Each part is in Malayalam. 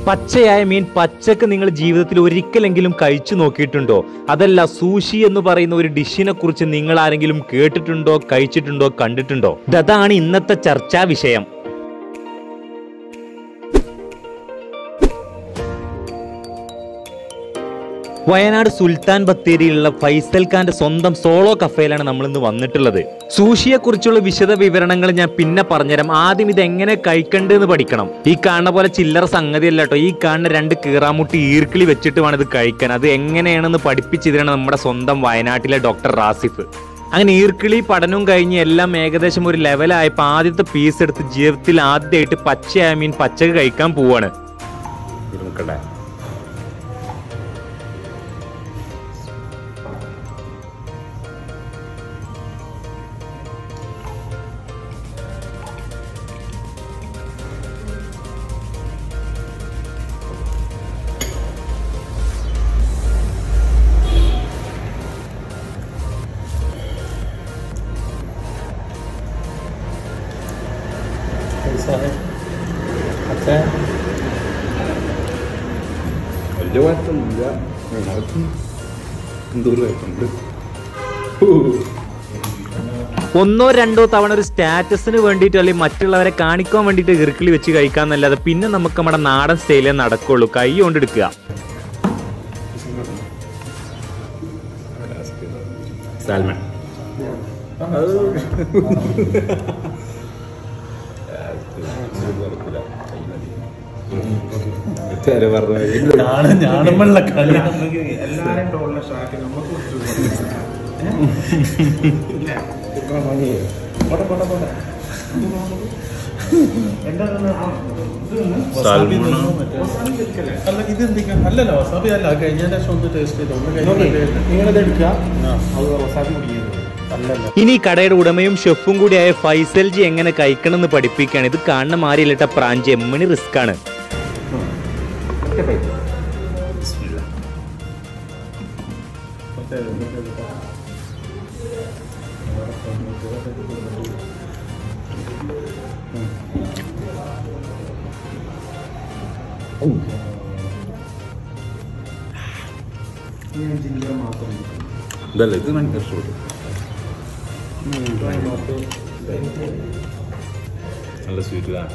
പച്ചയായ മീൻ പച്ചക്ക് നിങ്ങൾ ജീവിതത്തിൽ ഒരിക്കലെങ്കിലും കഴിച്ചു നോക്കിയിട്ടുണ്ടോ? അതല്ല, സൂഷി എന്ന് പറയുന്ന ഒരു ഡിഷിനെ കുറിച്ച് നിങ്ങൾ ആരെങ്കിലും കേട്ടിട്ടുണ്ടോ, കഴിച്ചിട്ടുണ്ടോ, കണ്ടിട്ടുണ്ടോ? അതാണ് ഇന്നത്തെ ചർച്ചാ വിഷയം. വയനാട് സുൽത്താൻ ബത്തേരിയിലുള്ള ഫൈസൽ ഖാന്റെ സ്വന്തം സോളോ കഫേയിലാണ് നമ്മൾ ഇന്ന് വന്നിട്ടുള്ളത്. സൂഷിയെ കുറിച്ചുള്ള വിശദ വിവരണങ്ങൾ ഞാൻ പിന്നെ പറഞ്ഞുതരാം. ആദ്യം ഇത് എങ്ങനെ കഴിക്കണ്ടെന്ന് പഠിക്കണം. ഈ കാണുന്ന പോലെ ചില്ലറ സംഗതിയല്ല കേട്ടോ. ഈ കാണുന്ന 2 കീറാമുട്ടി ഈർക്കിളി വെച്ചിട്ട് വേണം ഇത് കഴിക്കാൻ. അത് എങ്ങനെയാണെന്ന് പഠിപ്പിച്ചതിനാണ് നമ്മുടെ സ്വന്തം വയനാട്ടിലെ ഡോക്ടർ റാസിഫ്. അങ്ങനെ ഈർക്കിളി പഠനവും കഴിഞ്ഞ് എല്ലാം ഏകദേശം ഒരു ലെവലായപ്പോൾ ആദ്യത്തെ പീസ് എടുത്ത് ജീവിതത്തിൽ ആദ്യമായിട്ട് പച്ചയായ മീൻ പച്ചക്ക് കഴിക്കാൻ പോവാണ്. വലിയ കുഴപ്പമൊന്നുമില്ല. എന്തോരം കുഴപ്പമുണ്ട്. 1 or 2 തവണ ഒരു സ്റ്റാറ്റസിന് വേണ്ടിയിട്ട് അല്ലെങ്കിൽ മറ്റുള്ളവരെ കാണിക്കാൻ വേണ്ടിയിട്ട് ഈർക്കിളി വെച്ച് കഴിക്കാന്നല്ലാതെ പിന്നെ നമുക്ക് നമ്മുടെ നാടൻ സ്റ്റൈലേ നടക്കുള്ളൂ. കൈ കൊണ്ടെടുക്കുക. സാൽമൺ അല്ലല്ലോ വസാബി അല്ല. കഴിഞ്ഞ ശേഷം ഒന്ന് ടേസ്റ്റ് ചെയ്തോ. ഇനി കടയുടെ ഉടമയും ഷെഫും കൂടിയായ ഫൈസൽ ജി എങ്ങനെ കഴിക്കണമെന്ന് പഠിപ്പിക്കുകയാണ്. ഇത് കാണുന്ന മാറിയില്ലട്ട പ്രാഞ്ച് എമ്മണി റിസ്ക് ആണ്. ഇതല്ല, ഇത് ഭയങ്കര ഇഷ്ടപ്പെട്ടു. നല്ല സ്വീറ്റിലാണ്.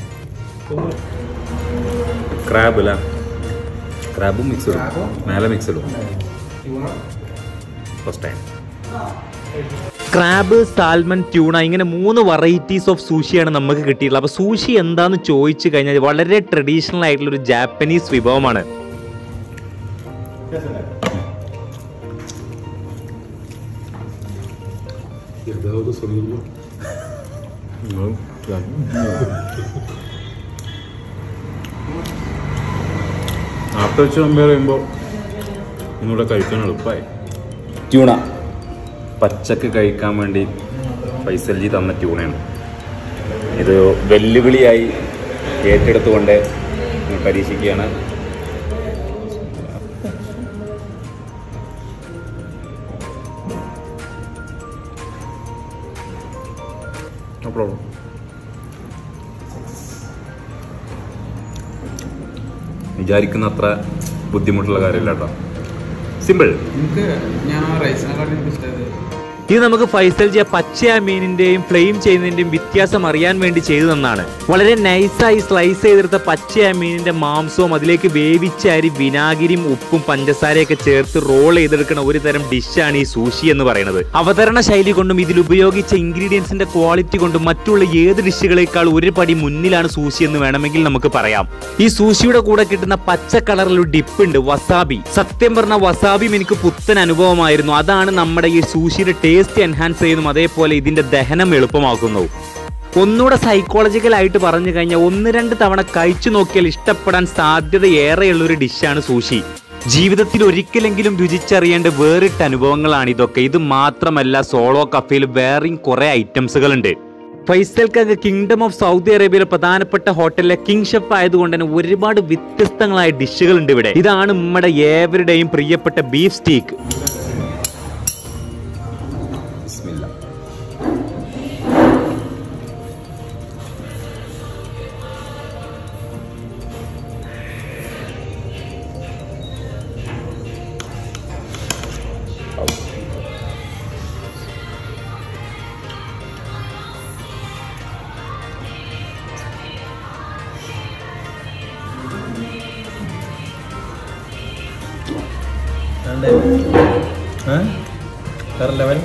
ക്രാബ് അല്ല, ക്രാബും മിക്സ് ഇടും, മേലെ മിക്സ് ഇടും. First time crab, salmon, tuna ഇങ്ങനെ 3 വെറൈറ്റീസ് ഓഫ് സൂഷിയാണ് നമുക്ക് കിട്ടിയിട്ടുള്ളത്. അപ്പോൾ സൂഷി എന്താന്ന് ചോദിച്ചു കഴിഞ്ഞാൽ വളരെ ട്രഡീഷണൽ ആയിട്ടുള്ള ഒരു ജാപ്പനീസ് വിഭവമാണ്. നാട്ടിൽ വെച്ച് കമ്പയർ ചെയ്യുമ്പോൾ ഒന്നുകൂടെ കഴിക്കാൻ എളുപ്പമായി. ട്യൂണ പച്ചക്ക് കഴിക്കാൻ വേണ്ടി ഫൈസൽ ജി തന്ന ട്യൂണയാണ്. ഇത് വെല്ലുവിളിയായി ഏറ്റെടുത്തുകൊണ്ട് പരീക്ഷിക്കുകയാണ്. വിചാരിക്കുന്ന അത്ര ബുദ്ധിമുട്ടുള്ള കാര്യമില്ല കേട്ടോ. സിമ്പിൾ. ഞാൻ റൈസിനെക്കാളും ഇഷ്ടമായത് ഇത് നമുക്ക് ഫൈസൽ ജി പച്ചയായ മീനിന്റെയും ഫ്ലെയിം ചെയ്യുന്നതിന്റെയും വ്യത്യാസം അറിയാൻ വേണ്ടി ചെയ്തു തന്നാണ്. വളരെ നൈസായി സ്ലൈസ് ചെയ്തെടുത്ത പച്ചയായ മീനിന്റെ മാംസവും അതിലേക്ക് വേവിച്ച അരി, വിനാഗിരിയും ഉപ്പും പഞ്ചസാരയൊക്കെ ചേർത്ത് റോൾ ചെയ്തെടുക്കുന്ന ഒരു തരം ഡിഷാണ് ഈ സൂഷി എന്ന് പറയുന്നത്. അവതരണ ശൈലി കൊണ്ടും ഇതിൽ ഉപയോഗിച്ച ഇൻഗ്രീഡിയൻസിന്റെ ക്വാളിറ്റി കൊണ്ടും മറ്റുള്ള ഏത് ഡിഷുകളേക്കാൾ ഒരു പടി മുന്നിലാണ് സൂഷി എന്ന് വേണമെങ്കിൽ നമുക്ക് പറയാം. ഈ സൂഷിയുടെ കൂടെ കിട്ടുന്ന പച്ച കളറിലൊരു ഡിപ്പ് ഉണ്ട്, വസാബി. സത്യം പറഞ്ഞ വസാബിയും എനിക്ക് പുത്തൻ അനുഭവമായിരുന്നു. അതാണ് നമ്മുടെ ഈ സൂഷിയുടെ ടേസ്റ്റ് എൻഹാൻസ് ചെയ്യുന്നു, അതേപോലെ ഇതിന്റെ ദഹനം എളുപ്പമാക്കുന്നു. ഒന്നുകൂടെ സൈക്കോളജിക്കൽ ആയിട്ട് പറഞ്ഞു കഴിഞ്ഞാൽ 1-2 തവണ കഴിച്ചു നോക്കിയാൽ ഇഷ്ടപ്പെടാൻ സാധ്യത ഏറെയുള്ളൊരു ഡിഷാണ് സൂഷി. ജീവിതത്തിൽ ഒരിക്കലെങ്കിലും രുചിച്ചറിയേണ്ട വേറിട്ട അനുഭവങ്ങളാണ് ഇതൊക്കെ. ഇത് മാത്രമല്ല, സോളോ കഫേയിൽ വേറെയും കുറെ ഐറ്റംസുകളുണ്ട്. Faisal Khan kingdom of Saudi അറേബ്യയിലെ പ്രധാനപ്പെട്ട ഹോട്ടലിലെ കിങ് ഷെഫ് ആയതുകൊണ്ട് തന്നെ ഒരുപാട് വ്യത്യസ്തങ്ങളായ ഡിഷുകൾ ഉണ്ട് ഇവിടെ. ഇതാണ് നമ്മുടെ ഏവരുടെയും പ്രിയപ്പെട്ട ബീഫ് സ്റ്റീക്ക്. വേറെ ലെവൽ.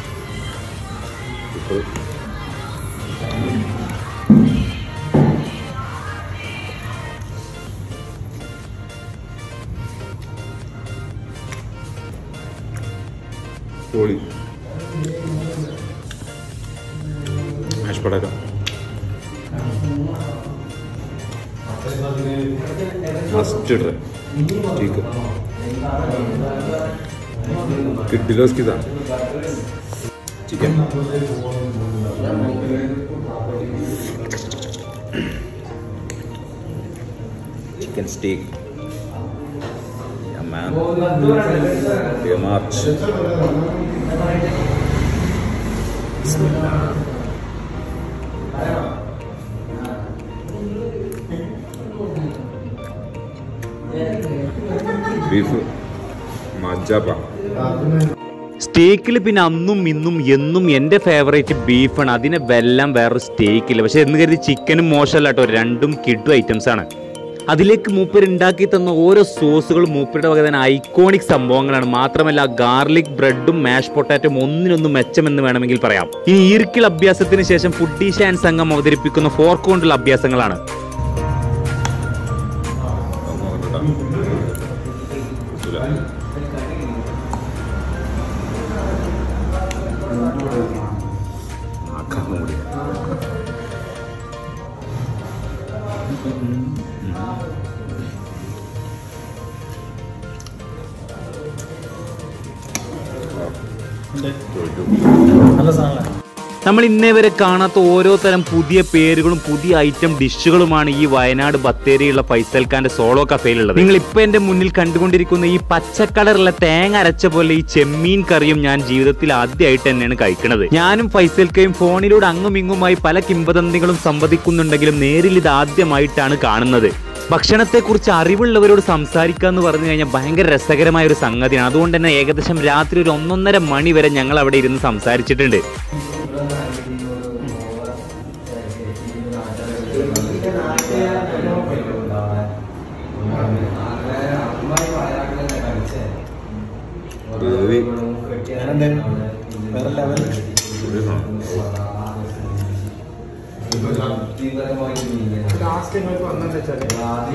പൊളി. Mash potato must try. Chicken കിഡിലോസ് കിതാ chicken. Chicken steak. Man, very much. Beef, majapa. സ്റ്റേക്കിൽ പിന്നെ അന്നും ഇന്നും എന്നും എൻ്റെ ഫേവറേറ്റ് ബീഫാണ്. അതിനെ വെല്ലാം വേറൊരു സ്റ്റേക്കില്ല. പക്ഷെ എന്ന് കരുതി ചിക്കനും മോശമല്ല കേട്ടോ, രണ്ടും കിഡു ഐറ്റംസ് ആണ്. അതിലേക്ക് മൂപ്പര് ഉണ്ടാക്കി തന്ന ഓരോ സോസുകളും മൂപ്പരുടെ വക തന്നെ ഐക്കോണിക് സംഭവങ്ങളാണ്. മാത്രമല്ല ഗാർലിക് ബ്രെഡും മാഷ് പൊട്ടാറ്റോയും ഒന്നിനൊന്നും മെച്ചമെന്ന് വേണമെങ്കിൽ പറയാം. ഈ ഈർക്കിൾ അഭ്യാസത്തിന് ശേഷം ഫുഡീഷ ആൻഡ് സംഘം അവതരിപ്പിക്കുന്ന ഫോർക്ക് കൊണ്ടുള്ള അഭ്യാസങ്ങളാണ്. നല്ല സാധനമാണ്. നമ്മൾ ഇന്നേ വരെ കാണാത്ത ഓരോ തരം പുതിയ പേരുകളും പുതിയ ഐറ്റം ഡിഷുകളുമാണ് ഈ വയനാട് ബത്തേരിയുള്ള ഫൈസൽ ഖാന്റെ സോളോ കഫേയിലുള്ളത്. നിങ്ങൾ ഇപ്പൊ എന്റെ മുന്നിൽ കണ്ടുകൊണ്ടിരിക്കുന്ന ഈ പച്ചക്കളറുള്ള തേങ്ങ അരച്ച പോലെ ഈ ചെമ്മീൻ കറിയും ഞാൻ ജീവിതത്തിൽ ആദ്യമായിട്ട് തന്നെയാണ് കഴിക്കുന്നത്. ഞാനും ഫൈസൽ ഖയും ഫോണിലൂടെ അങ്ങും ഇങ്ങുമായി പല കിംവദന്തികളും സംവദിക്കുന്നുണ്ടെങ്കിലും നേരിൽ ഇത് ആദ്യമായിട്ടാണ് കാണുന്നത്. ഭക്ഷണത്തെക്കുറിച്ച് അറിവുള്ളവരോട് സംസാരിക്കുക എന്ന് പറഞ്ഞു കഴിഞ്ഞാൽ ഭയങ്കര രസകരമായ ഒരു സംഗതിയാണ്. അതുകൊണ്ട് തന്നെ ഏകദേശം രാത്രി ഒരു 1-1.5 മണി വരെ ഞങ്ങൾ അവിടെ ഇരുന്ന് സംസാരിച്ചിട്ടുണ്ട്. വേറെ ലെവൽ. ലാസ്റ്റ് നിങ്ങൾക്ക് വന്നെന്ന് വെച്ചാൽ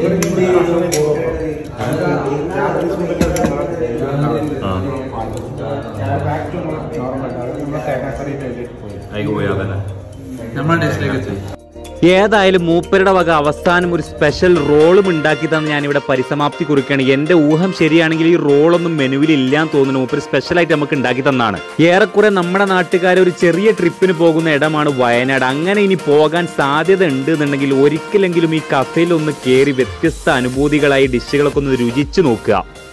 നമ്മുടെ ടെസ്റ്റിലേക്ക് എത്തി. ഏതായാലും മൂപ്പരുടെ വക അവസാനം ഒരു സ്പെഷ്യൽ റോളും ഉണ്ടാക്കി തന്ന് ഞാനിവിടെ പരിസമാപ്തി കുറിക്കുകയാണ്. എന്റെ ഊഹം ശരിയാണെങ്കിൽ ഈ റോളൊന്നും മെനുവിൽ ഇല്ലാന്ന് തോന്നുന്നു. മൂപ്പര് സ്പെഷ്യലായിട്ട് നമുക്ക് ഉണ്ടാക്കി തന്നാണ്. ഏറെക്കുറെ നമ്മുടെ നാട്ടുകാരെ ഒരു ചെറിയ ട്രിപ്പിന് പോകുന്ന ഇടമാണ് വയനാട്. അങ്ങനെ ഇനി പോകാൻ സാധ്യത ഉണ്ട് എന്നുണ്ടെങ്കിൽ ഒരിക്കലെങ്കിലും ഈ കഫേയിൽ ഒന്ന് കയറി വ്യത്യസ്ത അനുഭൂതികളായി ഡിഷുകളൊക്കെ ഒന്ന് രുചിച്ചു നോക്കുക.